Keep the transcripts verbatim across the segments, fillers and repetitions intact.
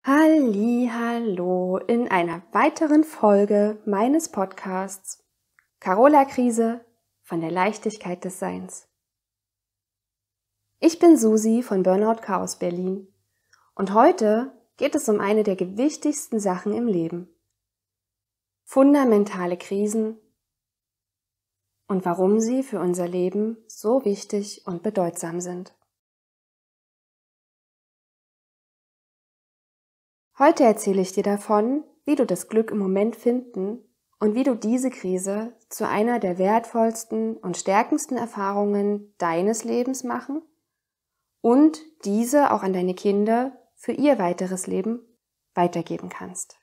Halli, hallo in einer weiteren Folge meines Podcasts Carola-Krise von der Leichtigkeit des Seins. Ich bin Susi von Burnout Chaos Berlin und heute geht es um eine der wichtigsten Sachen im Leben: fundamentale Krisen und warum sie für unser Leben so wichtig und bedeutsam sind. Heute erzähle ich dir davon, wie du das Glück im Moment finden und wie du diese Krise zu einer der wertvollsten und stärkendsten Erfahrungen deines Lebens machen und diese auch an deine Kinder für ihr weiteres Leben weitergeben kannst.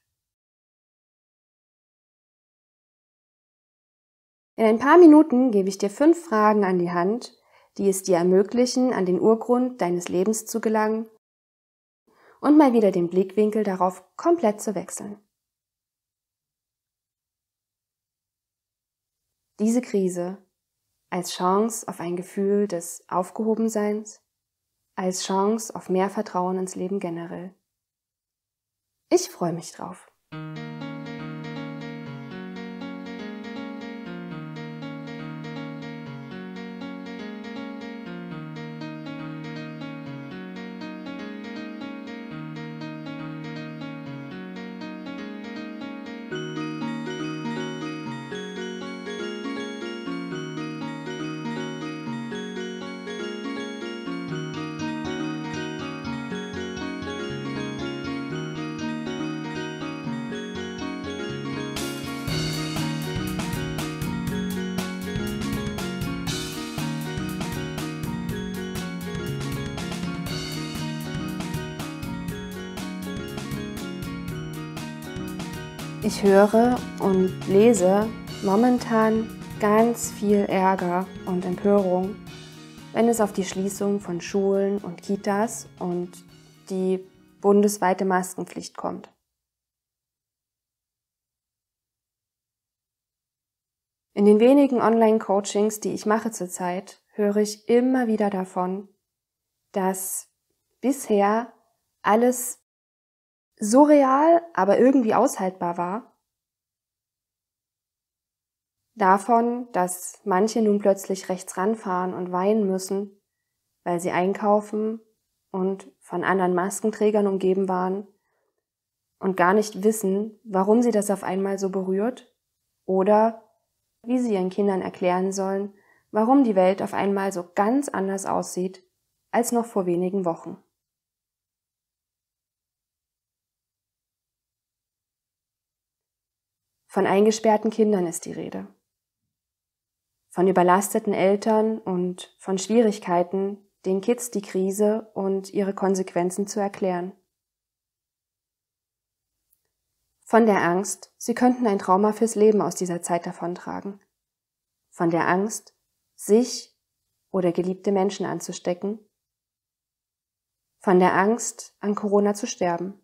In ein paar Minuten gebe ich dir fünf Fragen an die Hand, die es dir ermöglichen, an den Urgrund deines Lebens zu gelangen und mal wieder den Blickwinkel darauf komplett zu wechseln. Diese Krise als Chance auf ein Gefühl des Aufgehobenseins, als Chance auf mehr Vertrauen ins Leben generell. Ich freue mich drauf. Ich höre und lese momentan ganz viel Ärger und Empörung, wenn es auf die Schließung von Schulen und Kitas und die bundesweite Maskenpflicht kommt. In den wenigen Online-Coachings, die ich mache zurzeit, höre ich immer wieder davon, dass bisher alles surreal, aber irgendwie aushaltbar war. Davon, dass manche nun plötzlich rechts ranfahren und weinen müssen, weil sie einkaufen und von anderen Maskenträgern umgeben waren und gar nicht wissen, warum sie das auf einmal so berührt oder wie sie ihren Kindern erklären sollen, warum die Welt auf einmal so ganz anders aussieht als noch vor wenigen Wochen. Von eingesperrten Kindern ist die Rede. Von überlasteten Eltern und von Schwierigkeiten, den Kids die Krise und ihre Konsequenzen zu erklären. Von der Angst, sie könnten ein Trauma fürs Leben aus dieser Zeit davontragen. Von der Angst, sich oder geliebte Menschen anzustecken. Von der Angst, an Corona zu sterben.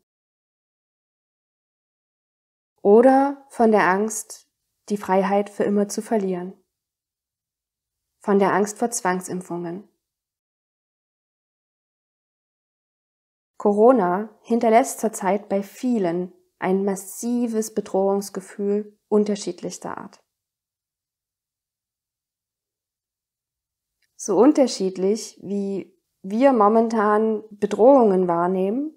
Oder von der Angst, die Freiheit für immer zu verlieren. Von der Angst vor Zwangsimpfungen. Corona hinterlässt zurzeit bei vielen ein massives Bedrohungsgefühl unterschiedlichster Art. So unterschiedlich, wie wir momentan Bedrohungen wahrnehmen,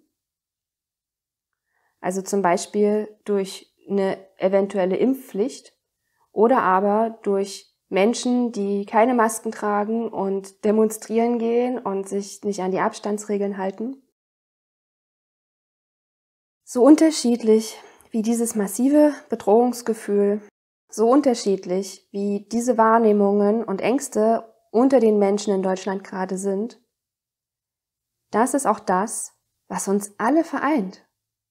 also zum Beispiel durch eine eventuelle Impfpflicht oder aber durch Menschen, die keine Masken tragen und demonstrieren gehen und sich nicht an die Abstandsregeln halten. So unterschiedlich wie dieses massive Bedrohungsgefühl, so unterschiedlich wie diese Wahrnehmungen und Ängste unter den Menschen in Deutschland gerade sind, das ist auch das, was uns alle vereint.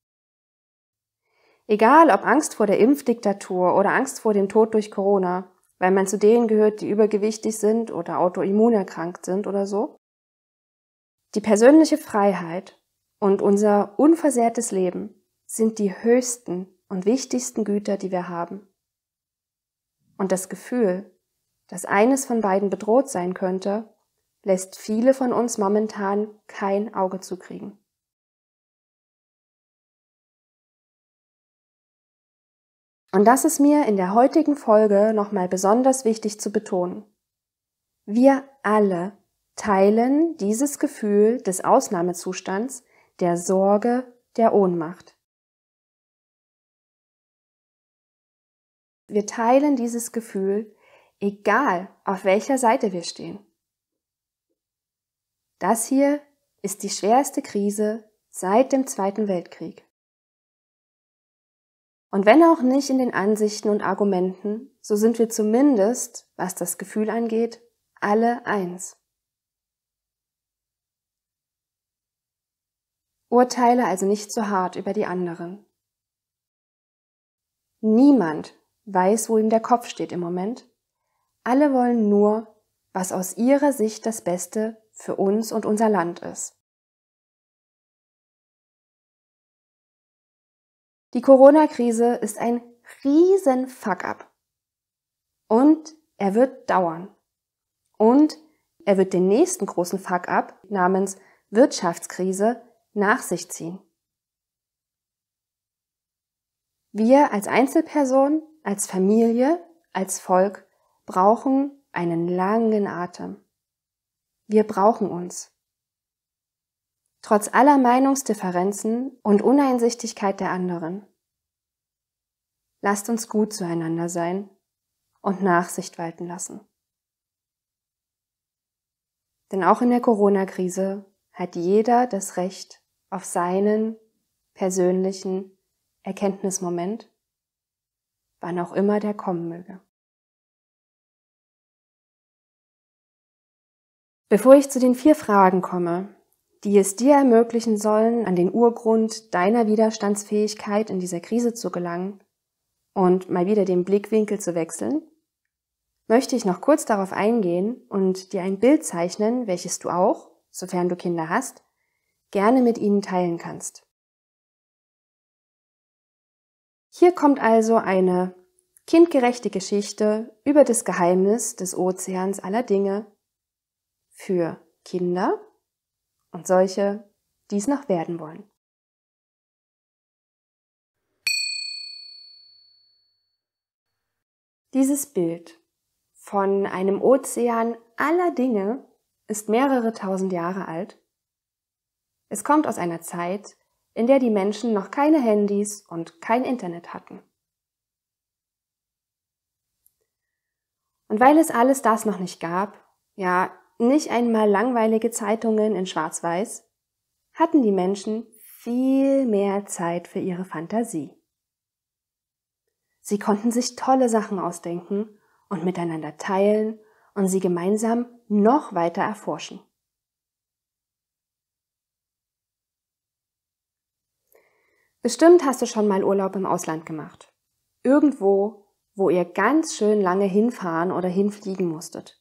Egal ob Angst vor der Impfdiktatur oder Angst vor dem Tod durch Corona, weil man zu denen gehört, die übergewichtig sind oder autoimmun erkrankt sind oder so. Die persönliche Freiheit und unser unversehrtes Leben sind die höchsten und wichtigsten Güter, die wir haben. Und das Gefühl, dass eines von beiden bedroht sein könnte, lässt viele von uns momentan kein Auge zukriegen. Und das ist mir in der heutigen Folge nochmal besonders wichtig zu betonen. Wir alle teilen dieses Gefühl des Ausnahmezustands, der Sorge, der Ohnmacht. Wir teilen dieses Gefühl, egal auf welcher Seite wir stehen. Das hier ist die schwerste Krise seit dem Zweiten Weltkrieg. Und wenn auch nicht in den Ansichten und Argumenten, so sind wir zumindest, was das Gefühl angeht, alle eins. Urteile also nicht so hart über die anderen. Niemand weiß, wo ihm der Kopf steht im Moment. Alle wollen nur, was aus ihrer Sicht das Beste für uns und unser Land ist. Die Corona-Krise ist ein riesen Fuck-up. Und er wird dauern. Und er wird den nächsten großen Fuck-up namens Wirtschaftskrise nach sich ziehen. Wir als Einzelperson, als Familie, als Volk brauchen einen langen Atem. Wir brauchen uns. Trotz aller Meinungsdifferenzen und Uneinsichtigkeit der anderen. Lasst uns gut zueinander sein und Nachsicht walten lassen. Denn auch in der Corona-Krise hat jeder das Recht auf seinen persönlichen Erkenntnismoment, wann auch immer der kommen möge. Bevor ich zu den vier Fragen komme, die es dir ermöglichen sollen, an den Urgrund deiner Widerstandsfähigkeit in dieser Krise zu gelangen und mal wieder den Blickwinkel zu wechseln, möchte ich noch kurz darauf eingehen und dir ein Bild zeichnen, welches du auch, sofern du Kinder hast, gerne mit ihnen teilen kannst. Hier kommt also eine kindgerechte Geschichte über das Geheimnis des Ozeans aller Dinge für Kinder und solche, die es noch werden wollen. Dieses Bild von einem Ozean aller Dinge ist mehrere tausend Jahre alt. Es kommt aus einer Zeit, in der die Menschen noch keine Handys und kein Internet hatten. Und weil es alles das noch nicht gab, ja, nicht einmal langweilige Zeitungen in Schwarz-Weiß, hatten die Menschen viel mehr Zeit für ihre Fantasie. Sie konnten sich tolle Sachen ausdenken und miteinander teilen und sie gemeinsam noch weiter erforschen. Bestimmt hast du schon mal Urlaub im Ausland gemacht. Irgendwo, wo ihr ganz schön lange hinfahren oder hinfliegen musstet.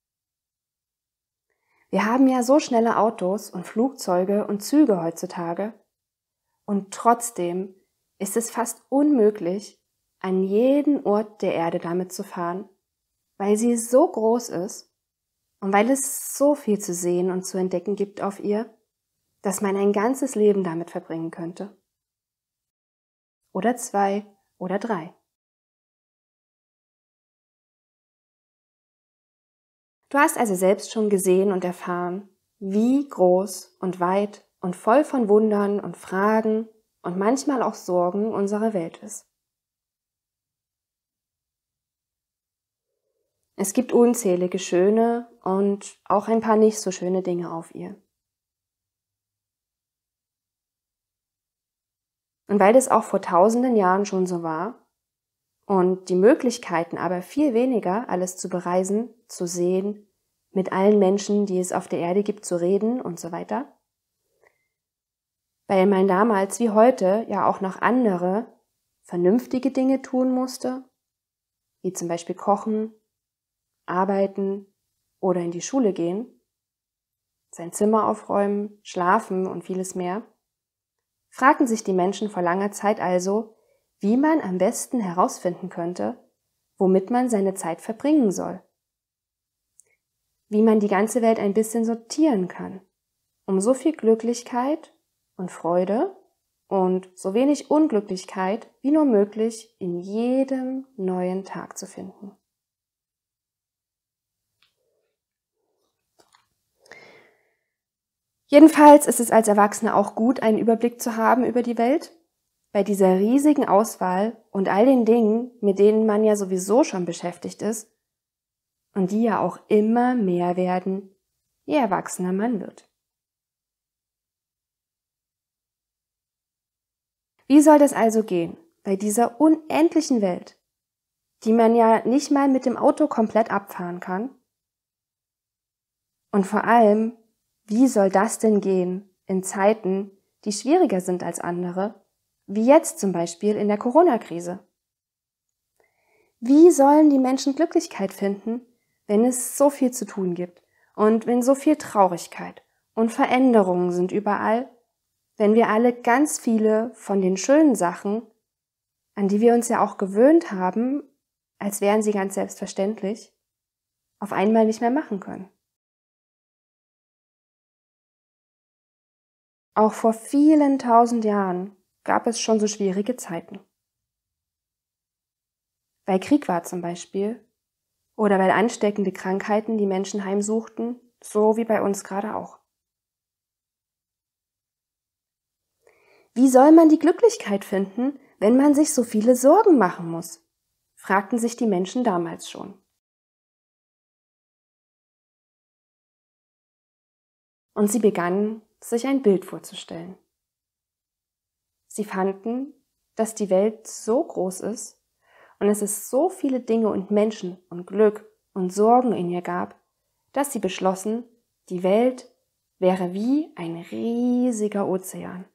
Wir haben ja so schnelle Autos und Flugzeuge und Züge heutzutage und trotzdem ist es fast unmöglich, an jeden Ort der Erde damit zu fahren, weil sie so groß ist und weil es so viel zu sehen und zu entdecken gibt auf ihr, dass man ein ganzes Leben damit verbringen könnte. Oder zwei oder drei. Du hast also selbst schon gesehen und erfahren, wie groß und weit und voll von Wundern und Fragen und manchmal auch Sorgen unsere Welt ist. Es gibt unzählige schöne und auch ein paar nicht so schöne Dinge auf ihr. Und weil das auch vor tausenden Jahren schon so war und die Möglichkeiten aber viel weniger, alles zu bereisen, zu sehen, mit allen Menschen, die es auf der Erde gibt, zu reden und so weiter, weil man damals wie heute ja auch noch andere vernünftige Dinge tun musste, wie zum Beispiel kochen, arbeiten oder in die Schule gehen, sein Zimmer aufräumen, schlafen und vieles mehr, fragten sich die Menschen vor langer Zeit also, wie man am besten herausfinden könnte, womit man seine Zeit verbringen soll. Wie man die ganze Welt ein bisschen sortieren kann, um so viel Glücklichkeit und Freude und so wenig Unglücklichkeit wie nur möglich in jedem neuen Tag zu finden. Jedenfalls ist es als Erwachsene auch gut, einen Überblick zu haben über die Welt. Bei dieser riesigen Auswahl und all den Dingen, mit denen man ja sowieso schon beschäftigt ist und die ja auch immer mehr werden, je erwachsener man wird. Wie soll das also gehen bei dieser unendlichen Welt, die man ja nicht mal mit dem Auto komplett abfahren kann? Und vor allem, wie soll das denn gehen in Zeiten, die schwieriger sind als andere, wie jetzt zum Beispiel in der Corona-Krise? Wie sollen die Menschen Glücklichkeit finden, wenn es so viel zu tun gibt und wenn so viel Traurigkeit und Veränderungen sind überall, wenn wir alle ganz viele von den schönen Sachen, an die wir uns ja auch gewöhnt haben, als wären sie ganz selbstverständlich, auf einmal nicht mehr machen können? Auch vor vielen tausend Jahren gab es schon so schwierige Zeiten. Weil Krieg war zum Beispiel oder weil ansteckende Krankheiten die Menschen heimsuchten, so wie bei uns gerade auch. Wie soll man die Glücklichkeit finden, wenn man sich so viele Sorgen machen muss? Fragten sich die Menschen damals schon. Und sie begannen, sich ein Bild vorzustellen. Sie fanden, dass die Welt so groß ist und es es so viele Dinge und Menschen und Glück und Sorgen in ihr gab, dass sie beschlossen, die Welt wäre wie ein riesiger Ozean.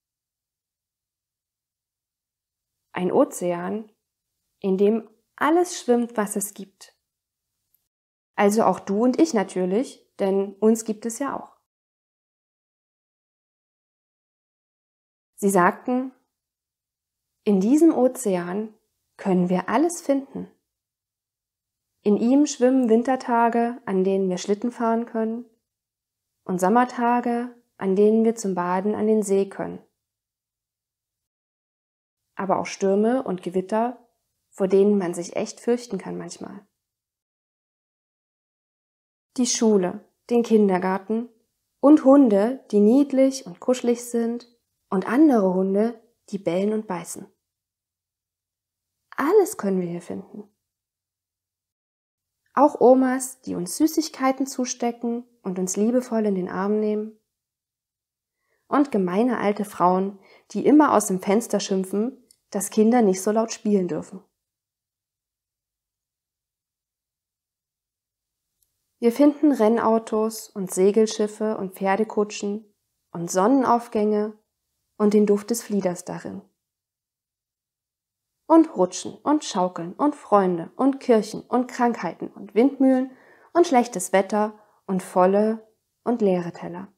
Ein Ozean, in dem alles schwimmt, was es gibt. Also auch du und ich natürlich, denn uns gibt es ja auch. Sie sagten, in diesem Ozean können wir alles finden. In ihm schwimmen Wintertage, an denen wir Schlitten fahren können, und Sommertage, an denen wir zum Baden an den See können. Aber auch Stürme und Gewitter, vor denen man sich echt fürchten kann manchmal. Die Schule, den Kindergarten und Hunde, die niedlich und kuschelig sind, und andere Hunde, die bellen und beißen. Alles können wir hier finden. Auch Omas, die uns Süßigkeiten zustecken und uns liebevoll in den Arm nehmen. Und gemeine alte Frauen, die immer aus dem Fenster schimpfen, dass Kinder nicht so laut spielen dürfen. Wir finden Rennautos und Segelschiffe und Pferdekutschen und Sonnenaufgänge und den Duft des Flieders darin. Und Rutschen und Schaukeln und Freunde und Kirchen und Krankheiten und Windmühlen und schlechtes Wetter und volle und leere Teller.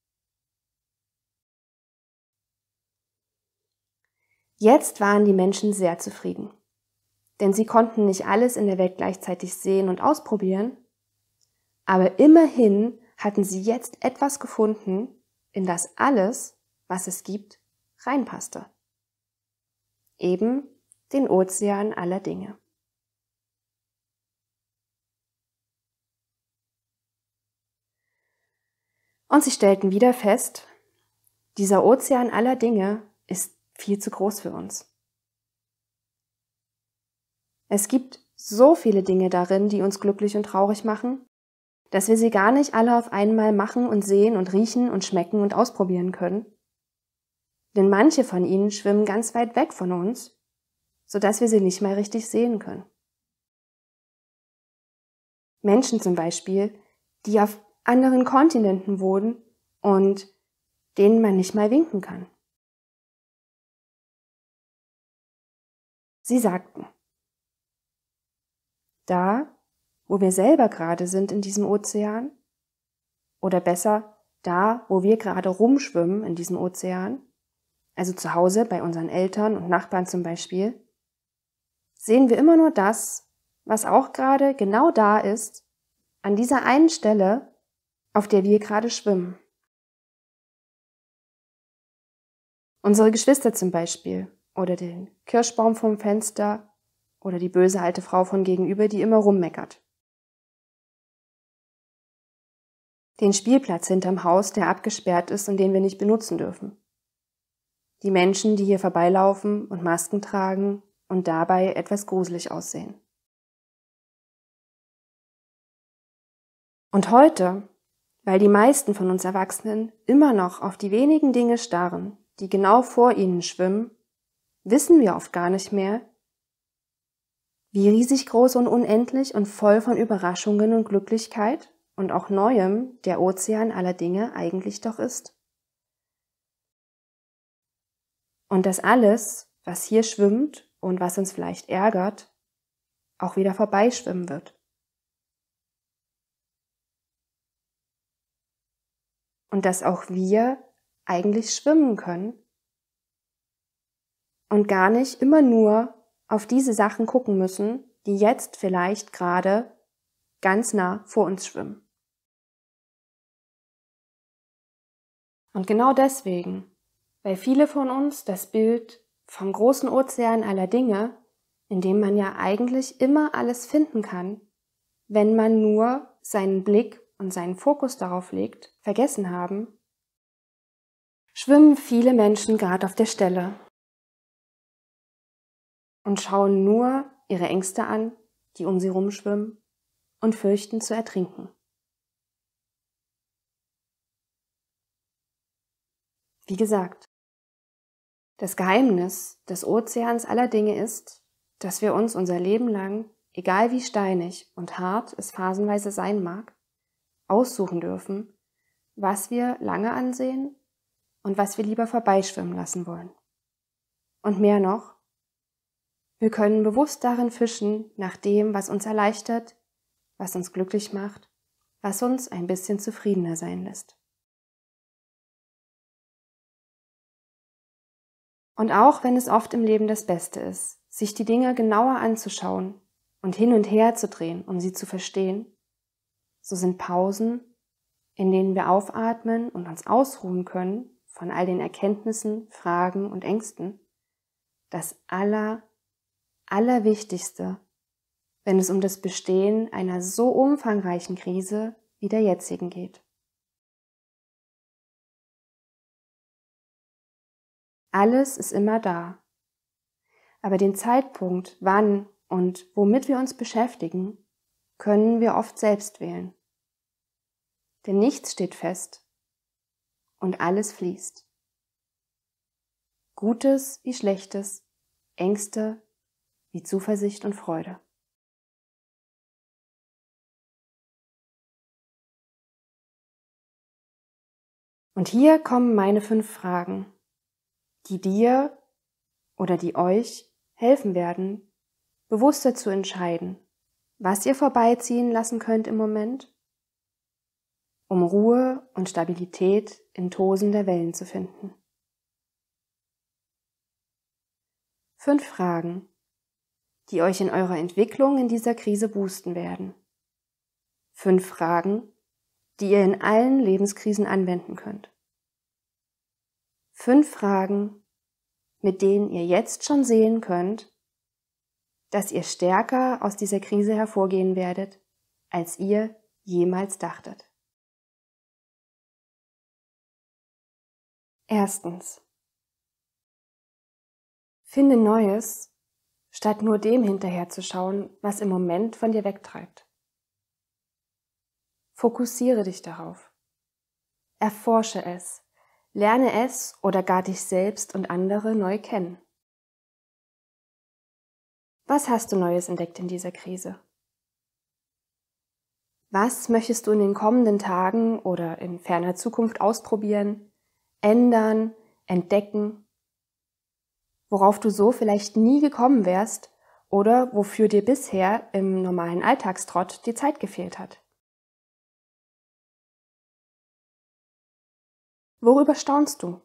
Jetzt waren die Menschen sehr zufrieden, denn sie konnten nicht alles in der Welt gleichzeitig sehen und ausprobieren, aber immerhin hatten sie jetzt etwas gefunden, in das alles, was es gibt, reinpasste. Eben den Ozean aller Dinge. Und sie stellten wieder fest, dieser Ozean aller Dinge ist viel zu groß für uns. Es gibt so viele Dinge darin, die uns glücklich und traurig machen, dass wir sie gar nicht alle auf einmal machen und sehen und riechen und schmecken und ausprobieren können. Denn manche von ihnen schwimmen ganz weit weg von uns, sodass wir sie nicht mehr richtig sehen können. Menschen zum Beispiel, die auf anderen Kontinenten wohnen und denen man nicht mal winken kann. Sie sagten, da, wo wir selber gerade sind in diesem Ozean, oder besser, da, wo wir gerade rumschwimmen in diesem Ozean, also zu Hause bei unseren Eltern und Nachbarn zum Beispiel, sehen wir immer nur das, was auch gerade genau da ist, an dieser einen Stelle, auf der wir gerade schwimmen. Unsere Geschwister zum Beispiel oder den Kirschbaum vom Fenster oder die böse alte Frau von gegenüber, die immer rummeckert. Den Spielplatz hinterm Haus, der abgesperrt ist und den wir nicht benutzen dürfen. Die Menschen, die hier vorbeilaufen und Masken tragen und dabei etwas gruselig aussehen. Und heute, weil die meisten von uns Erwachsenen immer noch auf die wenigen Dinge starren, die genau vor ihnen schwimmen, wissen wir oft gar nicht mehr, wie riesig groß und unendlich und voll von Überraschungen und Glücklichkeit und auch Neuem der Ozean aller Dinge eigentlich doch ist. Und dass alles, was hier schwimmt und was uns vielleicht ärgert, auch wieder vorbeischwimmen wird. Und dass auch wir eigentlich schwimmen können und gar nicht immer nur auf diese Sachen gucken müssen, die jetzt vielleicht gerade ganz nah vor uns schwimmen. Und genau deswegen, weil viele von uns das Bild vom großen Ozean aller Dinge, in dem man ja eigentlich immer alles finden kann, wenn man nur seinen Blick und seinen Fokus darauf legt, vergessen haben, schwimmen viele Menschen gerade auf der Stelle und schauen nur ihre Ängste an, die um sie rumschwimmen, und fürchten zu ertrinken. Wie gesagt, das Geheimnis des Ozeans aller Dinge ist, dass wir uns unser Leben lang, egal wie steinig und hart es phasenweise sein mag, aussuchen dürfen, was wir lange ansehen und was wir lieber vorbeischwimmen lassen wollen. Und mehr noch, wir können bewusst darin fischen nach dem, was uns erleichtert, was uns glücklich macht, was uns ein bisschen zufriedener sein lässt. Und auch wenn es oft im Leben das Beste ist, sich die Dinge genauer anzuschauen und hin und her zu drehen, um sie zu verstehen, so sind Pausen, in denen wir aufatmen und uns ausruhen können von all den Erkenntnissen, Fragen und Ängsten, das aller, allerwichtigste, wenn es um das Bestehen einer so umfangreichen Krise wie der jetzigen geht. Alles ist immer da. Aber den Zeitpunkt, wann und womit wir uns beschäftigen, können wir oft selbst wählen. Denn nichts steht fest und alles fließt. Gutes wie Schlechtes, Ängste wie Zuversicht und Freude. Und hier kommen meine fünf Fragen, die dir oder die euch helfen werden, bewusster zu entscheiden, was ihr vorbeiziehen lassen könnt im Moment, um Ruhe und Stabilität in Tosen der Wellen zu finden. Fünf Fragen, die euch in eurer Entwicklung in dieser Krise boosten werden. Fünf Fragen, die ihr in allen Lebenskrisen anwenden könnt. Fünf Fragen, mit denen ihr jetzt schon sehen könnt, dass ihr stärker aus dieser Krise hervorgehen werdet, als ihr jemals dachtet. Erstens. Finde Neues, statt nur dem hinterherzuschauen, was im Moment von dir wegtreibt. Fokussiere dich darauf. Erforsche es. Lerne es oder gar dich selbst und andere neu kennen. Was hast du Neues entdeckt in dieser Krise? Was möchtest du in den kommenden Tagen oder in ferner Zukunft ausprobieren, ändern, entdecken, worauf du so vielleicht nie gekommen wärst oder wofür dir bisher im normalen Alltagstrott die Zeit gefehlt hat? Worüber staunst du?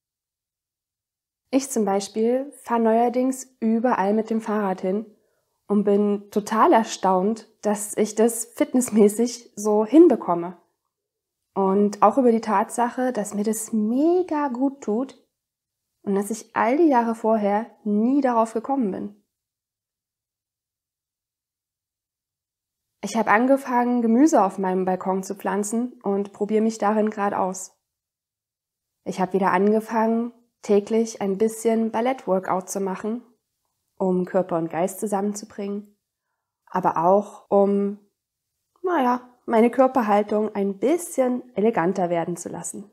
Ich zum Beispiel fahre neuerdings überall mit dem Fahrrad hin und bin total erstaunt, dass ich das fitnessmäßig so hinbekomme. Und auch über die Tatsache, dass mir das mega gut tut und dass ich all die Jahre vorher nie darauf gekommen bin. Ich habe angefangen, Gemüse auf meinem Balkon zu pflanzen und probiere mich darin gerade aus. Ich habe wieder angefangen, täglich ein bisschen Ballett-Workout zu machen, um Körper und Geist zusammenzubringen, aber auch um, naja, meine Körperhaltung ein bisschen eleganter werden zu lassen.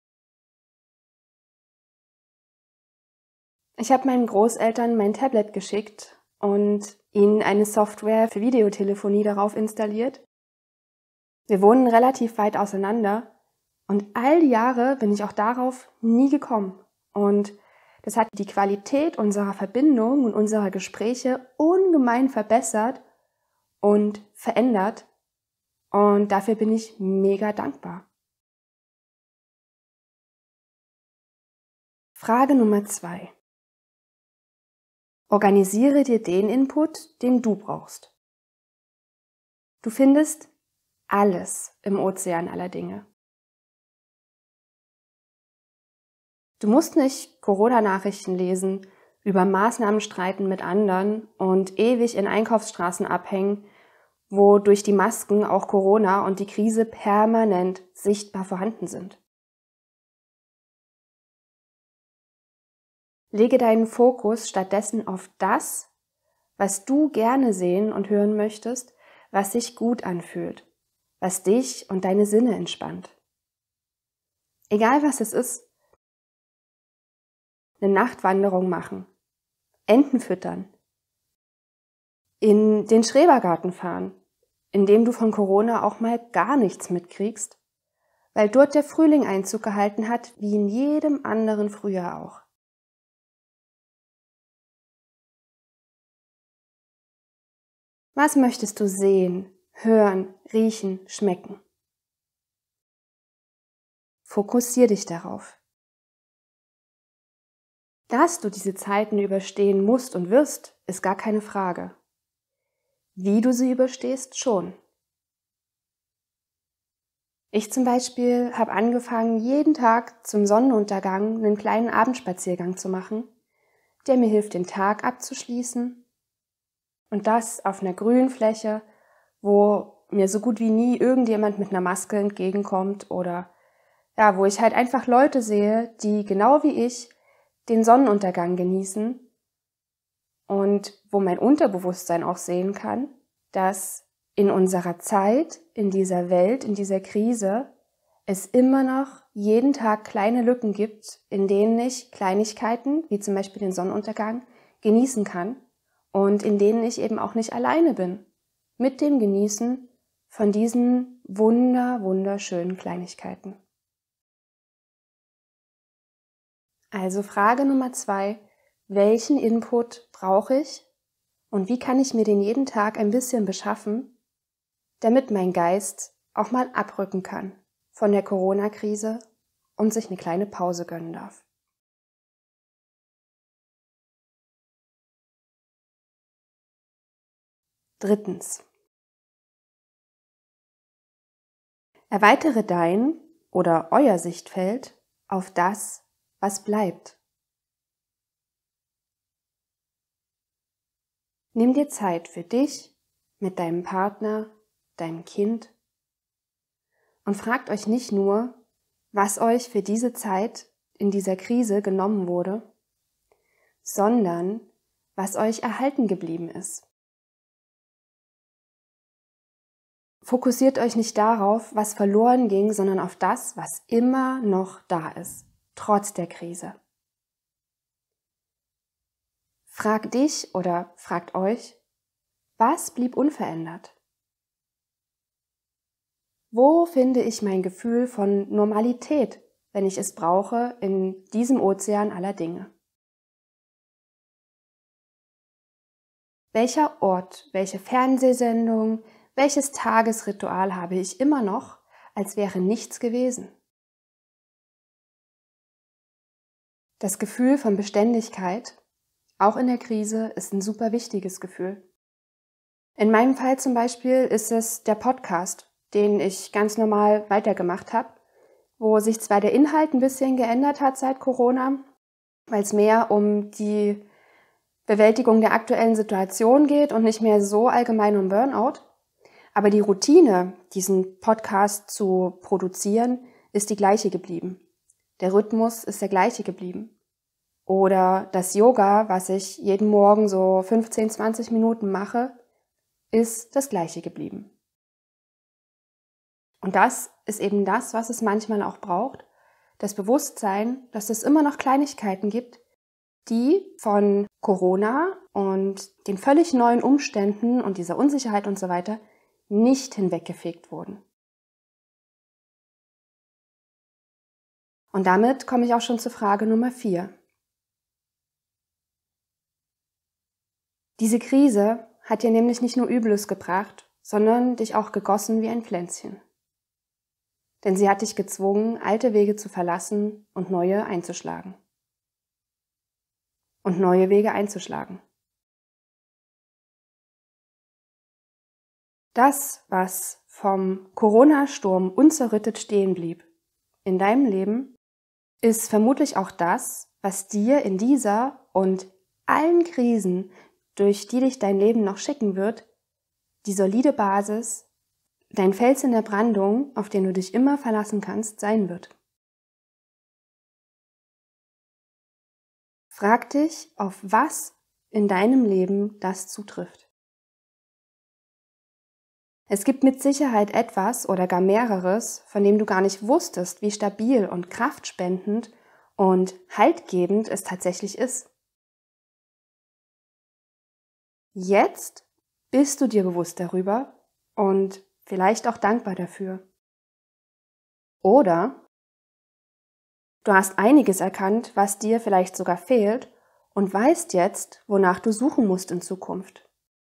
Ich habe meinen Großeltern mein Tablet geschickt und ihnen eine Software für Videotelefonie darauf installiert. Wir wohnen relativ weit auseinander und all die Jahre bin ich auch darauf nie gekommen. Und das hat die Qualität unserer Verbindung und unserer Gespräche ungemein verbessert und verändert. Und dafür bin ich mega dankbar. Frage Nummer zwei. Organisiere dir den Input, den du brauchst. Du findest alles im Ozean aller Dinge. Du musst nicht Corona-Nachrichten lesen, über Maßnahmen streiten mit anderen und ewig in Einkaufsstraßen abhängen, wo durch die Masken auch Corona und die Krise permanent sichtbar vorhanden sind. Lege deinen Fokus stattdessen auf das, was du gerne sehen und hören möchtest, was sich gut anfühlt, was dich und deine Sinne entspannt. Egal was es ist. Eine Nachtwanderung machen, Enten füttern, in den Schrebergarten fahren, in dem du von Corona auch mal gar nichts mitkriegst, weil dort der Frühling Einzug gehalten hat, wie in jedem anderen Frühjahr auch. Was möchtest du sehen, hören, riechen, schmecken? Fokussier dich darauf. Dass du diese Zeiten überstehen musst und wirst, ist gar keine Frage. Wie du sie überstehst, schon. Ich zum Beispiel habe angefangen, jeden Tag zum Sonnenuntergang einen kleinen Abendspaziergang zu machen, der mir hilft, den Tag abzuschließen. Und das auf einer grünen Fläche, wo mir so gut wie nie irgendjemand mit einer Maske entgegenkommt oder ja, wo ich halt einfach Leute sehe, die genau wie ich den Sonnenuntergang genießen und wo mein Unterbewusstsein auch sehen kann, dass in unserer Zeit, in dieser Welt, in dieser Krise es immer noch jeden Tag kleine Lücken gibt, in denen ich Kleinigkeiten, wie zum Beispiel den Sonnenuntergang, genießen kann. Und in denen ich eben auch nicht alleine bin, mit dem Genießen von diesen wunder, wunderschönen Kleinigkeiten. Also Frage Nummer zwei, welchen Input brauche ich und wie kann ich mir den jeden Tag ein bisschen beschaffen, damit mein Geist auch mal abrücken kann von der Corona-Krise und sich eine kleine Pause gönnen darf. Drittens. Erweitere dein oder euer Sichtfeld auf das, was bleibt. Nimm dir Zeit für dich, mit deinem Partner, deinem Kind und fragt euch nicht nur, was euch für diese Zeit in dieser Krise genommen wurde, sondern was euch erhalten geblieben ist. Fokussiert euch nicht darauf, was verloren ging, sondern auf das, was immer noch da ist, trotz der Krise. Fragt dich oder fragt euch, was blieb unverändert? Wo finde ich mein Gefühl von Normalität, wenn ich es brauche, in diesem Ozean aller Dinge? Welcher Ort, welche Fernsehsendung, welches Tagesritual habe ich immer noch, als wäre nichts gewesen? Das Gefühl von Beständigkeit, auch in der Krise, ist ein super wichtiges Gefühl. In meinem Fall zum Beispiel ist es der Podcast, den ich ganz normal weitergemacht habe, wo sich zwar der Inhalt ein bisschen geändert hat seit Corona, weil es mehr um die Bewältigung der aktuellen Situation geht und nicht mehr so allgemein um Burnout. Aber die Routine, diesen Podcast zu produzieren, ist die gleiche geblieben. Der Rhythmus ist der gleiche geblieben. Oder das Yoga, was ich jeden Morgen so fünfzehn, zwanzig Minuten mache, ist das gleiche geblieben. Und das ist eben das, was es manchmal auch braucht. Das Bewusstsein, dass es immer noch Kleinigkeiten gibt, die von Corona und den völlig neuen Umständen und dieser Unsicherheit und so weiter nicht hinweggefegt wurden. Und damit komme ich auch schon zur Frage Nummer vier. Diese Krise hat dir nämlich nicht nur Übles gebracht, sondern dich auch gegossen wie ein Pflänzchen. Denn sie hat dich gezwungen, alte Wege zu verlassen und neue einzuschlagen. Und neue Wege einzuschlagen. Das, was vom Corona-Sturm unzerrüttet stehen blieb in deinem Leben, ist vermutlich auch das, was dir in dieser und allen Krisen, durch die dich dein Leben noch schicken wird, die solide Basis, dein Fels in der Brandung, auf den du dich immer verlassen kannst, sein wird. Frag dich, auf was in deinem Leben das zutrifft. Es gibt mit Sicherheit etwas oder gar mehreres, von dem du gar nicht wusstest, wie stabil und kraftspendend und haltgebend es tatsächlich ist. Jetzt bist du dir bewusst darüber und vielleicht auch dankbar dafür. Oder du hast einiges erkannt, was dir vielleicht sogar fehlt und weißt jetzt, wonach du suchen musst in Zukunft.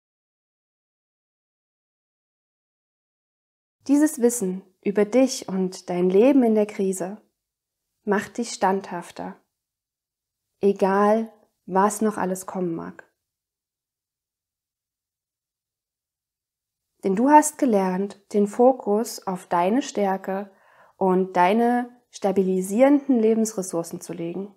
Dieses Wissen über dich und dein Leben in der Krise macht dich standhafter, egal was noch alles kommen mag. Denn du hast gelernt, den Fokus auf deine Stärke und deine stabilisierenden Lebensressourcen zu legen.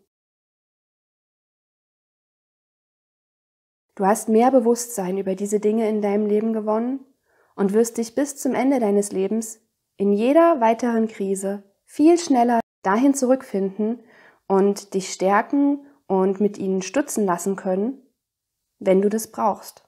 Du hast mehr Bewusstsein über diese Dinge in deinem Leben gewonnen und wirst dich bis zum Ende deines Lebens in jeder weiteren Krise viel schneller dahin zurückfinden und dich stärken und mit ihnen stützen lassen können, wenn du das brauchst.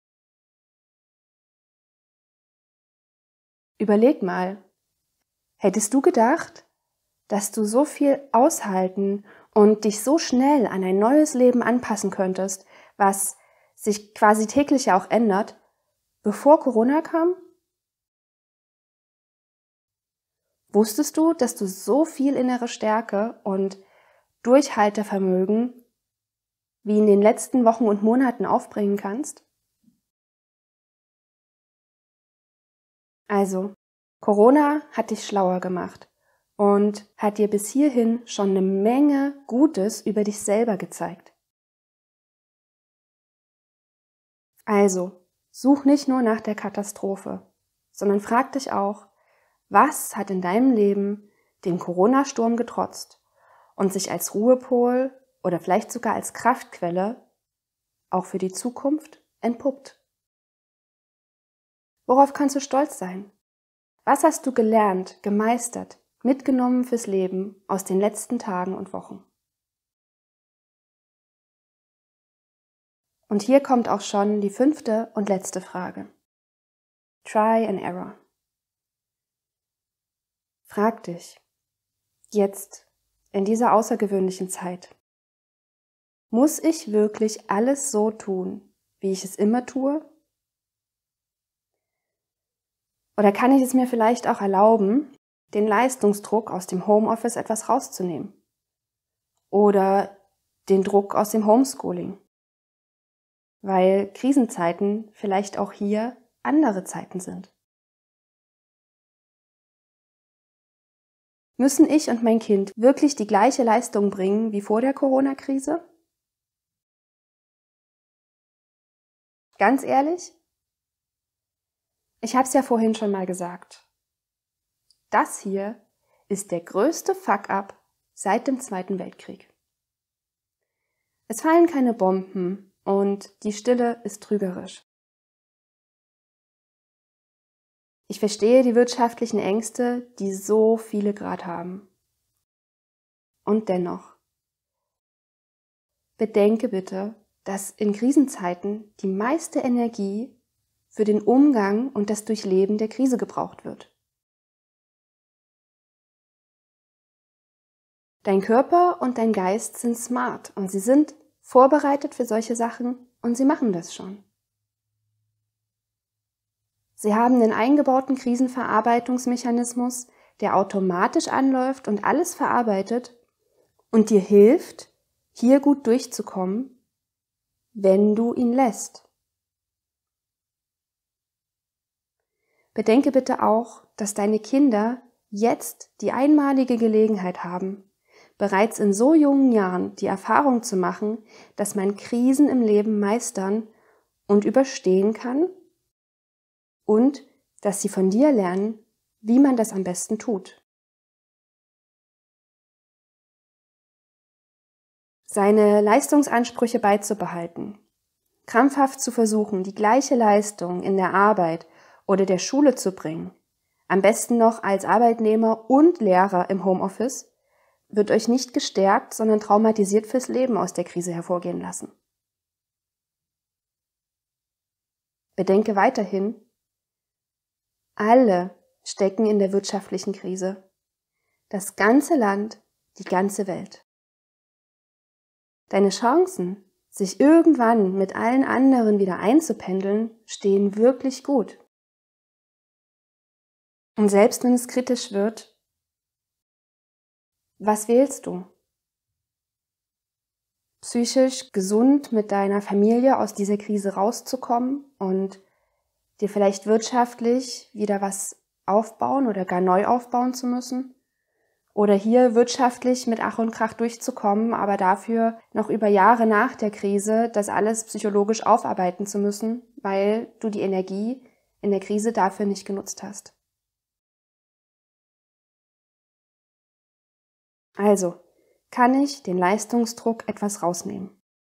Überleg mal, hättest du gedacht, dass du so viel aushalten und dich so schnell an ein neues Leben anpassen könntest, was sich quasi täglich ja auch ändert, bevor Corona kam? Wusstest du, dass du so viel innere Stärke und Durchhaltevermögen wie in den letzten Wochen und Monaten aufbringen kannst? Also, Corona hat dich schlauer gemacht und hat dir bis hierhin schon eine Menge Gutes über dich selber gezeigt. Also, such nicht nur nach der Katastrophe, sondern frag dich auch, was hat in deinem Leben dem Corona-Sturm getrotzt und sich als Ruhepol oder vielleicht sogar als Kraftquelle auch für die Zukunft entpuppt? Worauf kannst du stolz sein? Was hast du gelernt, gemeistert, mitgenommen fürs Leben aus den letzten Tagen und Wochen? Und hier kommt auch schon die fünfte und letzte Frage. Try and Error. Frag dich, jetzt, in dieser außergewöhnlichen Zeit, muss ich wirklich alles so tun, wie ich es immer tue? Oder kann ich es mir vielleicht auch erlauben, den Leistungsdruck aus dem Homeoffice etwas rauszunehmen? Oder den Druck aus dem Homeschooling? Weil Krisenzeiten vielleicht auch hier andere Zeiten sind. Müssen ich und mein Kind wirklich die gleiche Leistung bringen wie vor der Corona-Krise? Ganz ehrlich? Ich habe es ja vorhin schon mal gesagt. Das hier ist der größte Fuck-up seit dem Zweiten Weltkrieg. Es fallen keine Bomben und die Stille ist trügerisch. Ich verstehe die wirtschaftlichen Ängste, die so viele gerade haben. Und dennoch, bedenke bitte, dass in Krisenzeiten die meiste Energie für den Umgang und das Durchleben der Krise gebraucht wird. Dein Körper und dein Geist sind smart und sie sind vorbereitet für solche Sachen und sie machen das schon. Sie haben einen eingebauten Krisenverarbeitungsmechanismus, der automatisch anläuft und alles verarbeitet und dir hilft, hier gut durchzukommen, wenn du ihn lässt. Bedenke bitte auch, dass deine Kinder jetzt die einmalige Gelegenheit haben, bereits in so jungen Jahren die Erfahrung zu machen, dass man Krisen im Leben meistern und überstehen kann und dass sie von dir lernen, wie man das am besten tut. Seine Leistungsansprüche beizubehalten, krampfhaft zu versuchen, die gleiche Leistung in der Arbeit oder der Schule zu bringen, am besten noch als Arbeitnehmer und Lehrer im Homeoffice, wird euch nicht gestärkt, sondern traumatisiert fürs Leben aus der Krise hervorgehen lassen. Bedenke weiterhin, alle stecken in der wirtschaftlichen Krise. Das ganze Land, die ganze Welt. Deine Chancen, sich irgendwann mit allen anderen wieder einzupendeln, stehen wirklich gut. Und selbst wenn es kritisch wird, was wählst du? Psychisch gesund mit deiner Familie aus dieser Krise rauszukommen und dir vielleicht wirtschaftlich wieder was aufbauen oder gar neu aufbauen zu müssen? Oder hier wirtschaftlich mit Ach und Krach durchzukommen, aber dafür noch über Jahre nach der Krise das alles psychologisch aufarbeiten zu müssen, weil du die Energie in der Krise dafür nicht genutzt hast. Also, kann ich den Leistungsdruck etwas rausnehmen?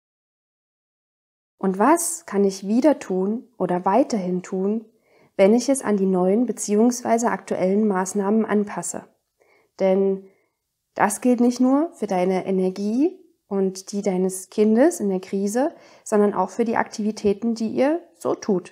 Und was kann ich wieder tun oder weiterhin tun, wenn ich es an die neuen bzw. aktuellen Maßnahmen anpasse? Denn das gilt nicht nur für deine Energie und die deines Kindes in der Krise, sondern auch für die Aktivitäten, die ihr so tut.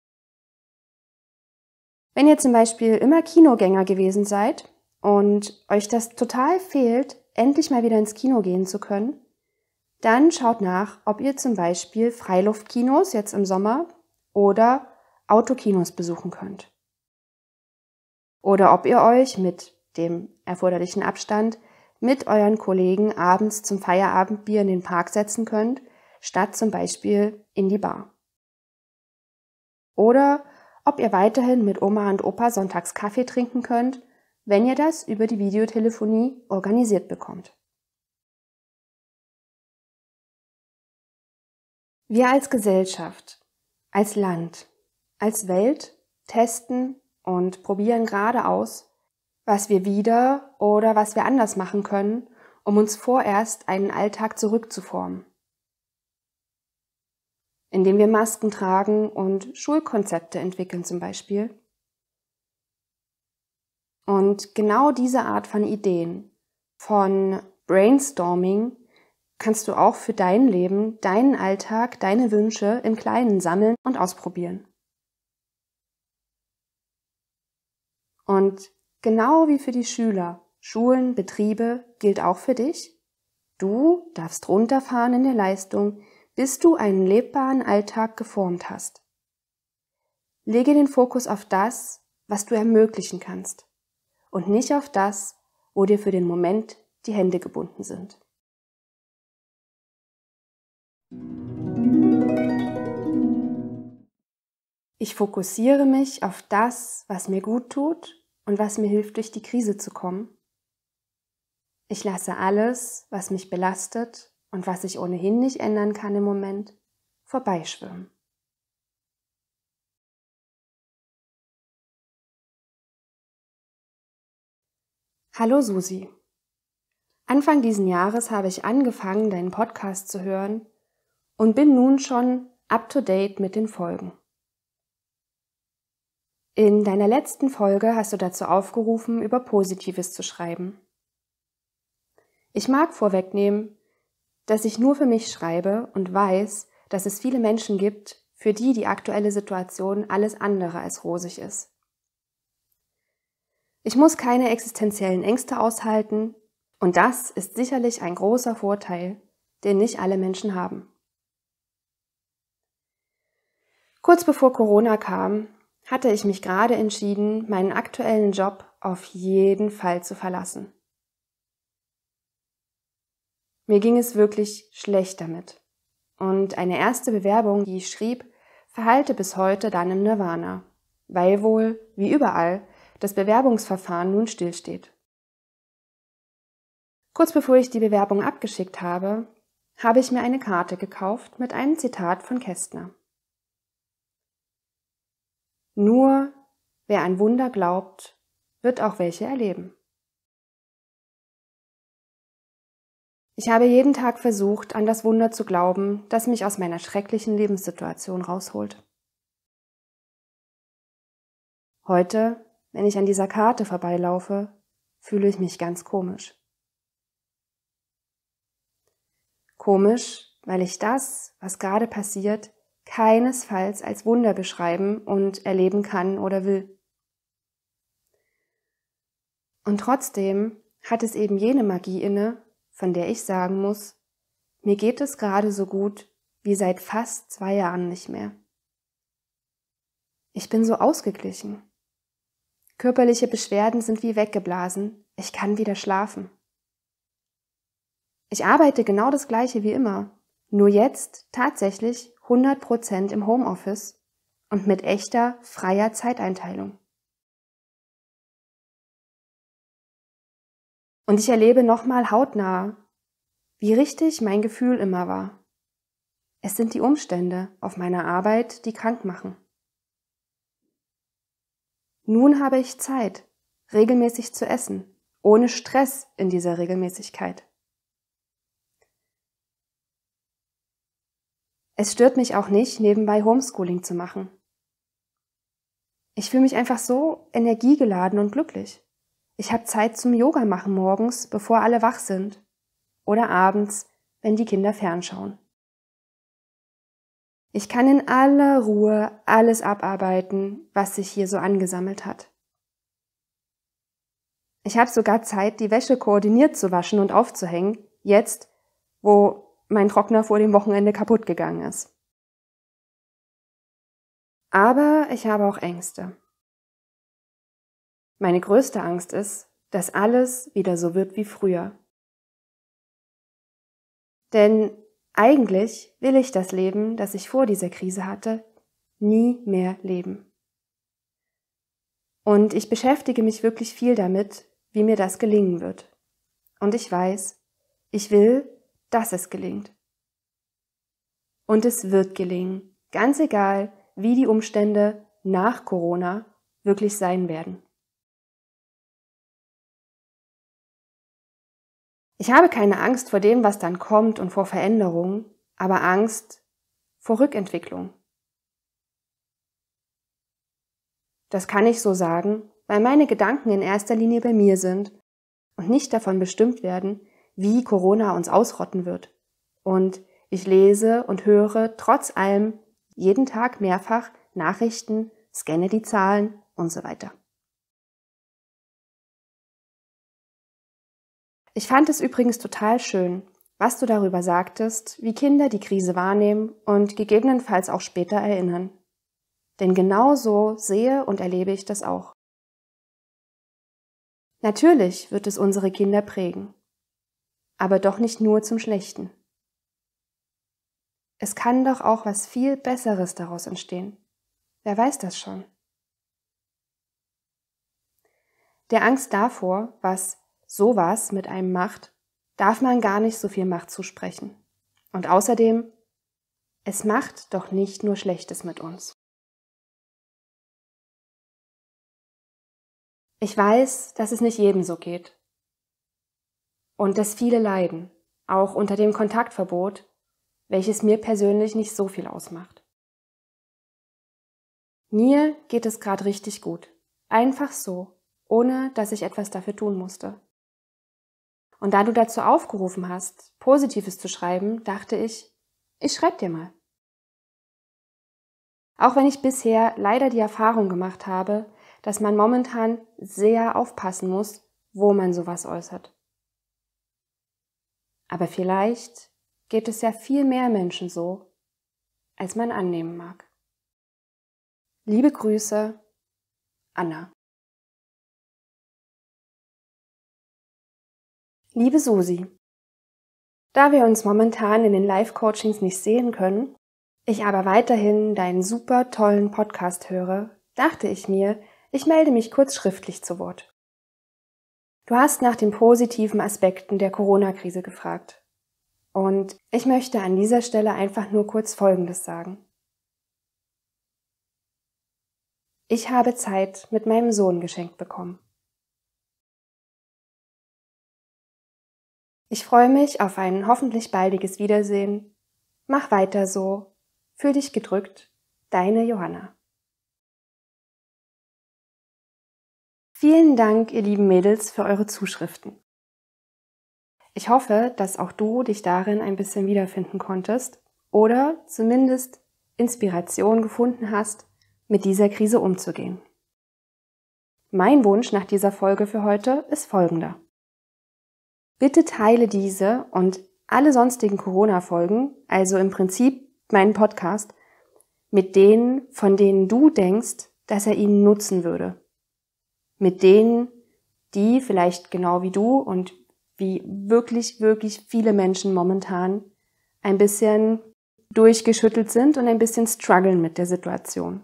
Wenn ihr zum Beispiel immer Kinogänger gewesen seid und euch das total fehlt, endlich mal wieder ins Kino gehen zu können, dann schaut nach, ob ihr zum Beispiel Freiluftkinos jetzt im Sommer oder Autokinos besuchen könnt. Oder ob ihr euch mit dem erforderlichen Abstand mit euren Kollegen abends zum Feierabendbier in den Park setzen könnt, statt zum Beispiel in die Bar. Oder ob ihr weiterhin mit Oma und Opa sonntags Kaffee trinken könnt, wenn ihr das über die Videotelefonie organisiert bekommt. Wir als Gesellschaft, als Land, als Welt testen und probieren gerade aus, was wir wieder oder was wir anders machen können, um uns vorerst einen Alltag zurückzuformen. Indem wir Masken tragen und Schulkonzepte entwickeln zum Beispiel. Und genau diese Art von Ideen, von Brainstorming, kannst du auch für dein Leben, deinen Alltag, deine Wünsche im Kleinen sammeln und ausprobieren. Und genau wie für die Schüler, Schulen, Betriebe gilt auch für dich. Du darfst runterfahren in der Leistung, bis du einen lebbaren Alltag geformt hast. Lege den Fokus auf das, was du ermöglichen kannst und nicht auf das, wo dir für den Moment die Hände gebunden sind. Ich fokussiere mich auf das, was mir gut tut und was mir hilft, durch die Krise zu kommen. Ich lasse alles, was mich belastet und was ich ohnehin nicht ändern kann im Moment, vorbeischwimmen. Hallo Susi. Anfang diesen Jahres habe ich angefangen, deinen Podcast zu hören und bin nun schon up-to-date mit den Folgen. In deiner letzten Folge hast du dazu aufgerufen, über Positives zu schreiben. Ich mag vorwegnehmen, dass ich nur für mich schreibe und weiß, dass es viele Menschen gibt, für die die aktuelle Situation alles andere als rosig ist. Ich muss keine existenziellen Ängste aushalten und das ist sicherlich ein großer Vorteil, den nicht alle Menschen haben. Kurz bevor Corona kam, hatte ich mich gerade entschieden, meinen aktuellen Job auf jeden Fall zu verlassen. Mir ging es wirklich schlecht damit. Und eine erste Bewerbung, die ich schrieb, verhallte bis heute dann im Nirvana, weil wohl, wie überall, das Bewerbungsverfahren nun stillsteht. Kurz bevor ich die Bewerbung abgeschickt habe, habe ich mir eine Karte gekauft mit einem Zitat von Kästner. Nur wer an Wunder glaubt, wird auch welche erleben. Ich habe jeden Tag versucht, an das Wunder zu glauben, das mich aus meiner schrecklichen Lebenssituation rausholt. Heute, wenn ich an dieser Karte vorbeilaufe, fühle ich mich ganz komisch. Komisch, weil ich das, was gerade passiert, keinesfalls als Wunder beschreiben und erleben kann oder will. Und trotzdem hat es eben jene Magie inne, von der ich sagen muss, mir geht es gerade so gut wie seit fast zwei Jahren nicht mehr. Ich bin so ausgeglichen. Körperliche Beschwerden sind wie weggeblasen, ich kann wieder schlafen. Ich arbeite genau das Gleiche wie immer, nur jetzt tatsächlich hundert Prozent im Homeoffice und mit echter, freier Zeiteinteilung. Und ich erlebe nochmal hautnah, wie richtig mein Gefühl immer war. Es sind die Umstände auf meiner Arbeit, die krank machen. Nun habe ich Zeit, regelmäßig zu essen, ohne Stress in dieser Regelmäßigkeit. Es stört mich auch nicht, nebenbei Homeschooling zu machen. Ich fühle mich einfach so energiegeladen und glücklich. Ich habe Zeit zum Yoga machen morgens, bevor alle wach sind. Oder abends, wenn die Kinder fernschauen. Ich kann in aller Ruhe alles abarbeiten, was sich hier so angesammelt hat. Ich habe sogar Zeit, die Wäsche koordiniert zu waschen und aufzuhängen, jetzt, wo mein Trockner vor dem Wochenende kaputt gegangen ist. Aber ich habe auch Ängste. Meine größte Angst ist, dass alles wieder so wird wie früher. Denn eigentlich will ich das Leben, das ich vor dieser Krise hatte, nie mehr leben. Und ich beschäftige mich wirklich viel damit, wie mir das gelingen wird. Und ich weiß, ich will, dass es gelingt. Und es wird gelingen, ganz egal, wie die Umstände nach Corona wirklich sein werden. Ich habe keine Angst vor dem, was dann kommt und vor Veränderungen, aber Angst vor Rückentwicklung. Das kann ich so sagen, weil meine Gedanken in erster Linie bei mir sind und nicht davon bestimmt werden, wie Corona uns ausrotten wird. Und ich lese und höre trotz allem jeden Tag mehrfach Nachrichten, scanne die Zahlen und so weiter. Ich fand es übrigens total schön, was du darüber sagtest, wie Kinder die Krise wahrnehmen und gegebenenfalls auch später erinnern. Denn genau so sehe und erlebe ich das auch. Natürlich wird es unsere Kinder prägen, aber doch nicht nur zum Schlechten. Es kann doch auch was viel Besseres daraus entstehen. Wer weiß das schon? Der Angst davor, was sowas mit einem macht, darf man gar nicht so viel Macht zusprechen. Und außerdem, es macht doch nicht nur Schlechtes mit uns. Ich weiß, dass es nicht jedem so geht. und dass viele leiden, auch unter dem Kontaktverbot, welches mir persönlich nicht so viel ausmacht. Mir geht es gerade richtig gut, einfach so, ohne dass ich etwas dafür tun musste. Und da du dazu aufgerufen hast, Positives zu schreiben, dachte ich, ich schreib dir mal. Auch wenn ich bisher leider die Erfahrung gemacht habe, dass man momentan sehr aufpassen muss, wo man sowas äußert. Aber vielleicht geht es ja viel mehr Menschen so, als man annehmen mag. Liebe Grüße, Anna. Liebe Susi, da wir uns momentan in den Live-Coachings nicht sehen können, ich aber weiterhin deinen super tollen Podcast höre, dachte ich mir, ich melde mich kurz schriftlich zu Wort. Du hast nach den positiven Aspekten der Corona-Krise gefragt. Und ich möchte an dieser Stelle einfach nur kurz Folgendes sagen. Ich habe Zeit mit meinem Sohn geschenkt bekommen. Ich freue mich auf ein hoffentlich baldiges Wiedersehen. Mach weiter so. Fühl dich gedrückt. Deine Johanna. Vielen Dank, ihr lieben Mädels, für eure Zuschriften. Ich hoffe, dass auch du dich darin ein bisschen wiederfinden konntest oder zumindest Inspiration gefunden hast, mit dieser Krise umzugehen. Mein Wunsch nach dieser Folge für heute ist folgender. Bitte teile diese und alle sonstigen Corona-Folgen, also im Prinzip meinen Podcast, mit denen, von denen du denkst, dass er ihnen nutzen würde. Mit denen, die vielleicht genau wie du und wie wirklich, wirklich viele Menschen momentan ein bisschen durchgeschüttelt sind und ein bisschen strugglen mit der Situation.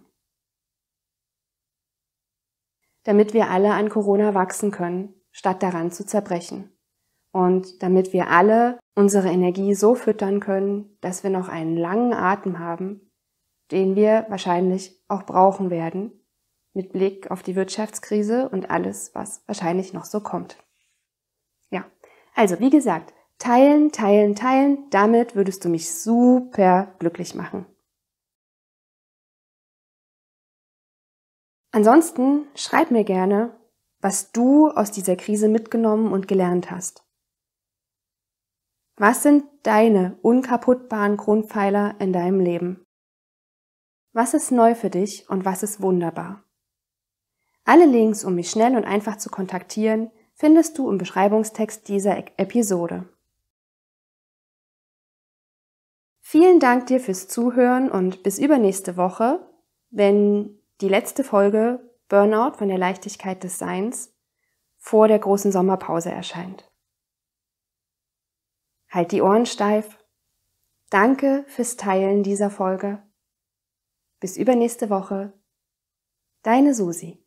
Damit wir alle an Corona wachsen können, statt daran zu zerbrechen. Und damit wir alle unsere Energie so füttern können, dass wir noch einen langen Atem haben, den wir wahrscheinlich auch brauchen werden, mit Blick auf die Wirtschaftskrise und alles, was wahrscheinlich noch so kommt. Ja, also wie gesagt, teilen, teilen, teilen, damit würdest du mich super glücklich machen. Ansonsten schreib mir gerne, was du aus dieser Krise mitgenommen und gelernt hast. Was sind deine unkaputtbaren Grundpfeiler in deinem Leben? Was ist neu für dich und was ist wunderbar? Alle Links, um mich schnell und einfach zu kontaktieren, findest du im Beschreibungstext dieser Episode. Vielen Dank dir fürs Zuhören und bis übernächste Woche, wenn die letzte Folge Burnout von der Leichtigkeit des Seins vor der großen Sommerpause erscheint. Halt die Ohren steif. Danke fürs Teilen dieser Folge. Bis übernächste Woche. Deine Susi.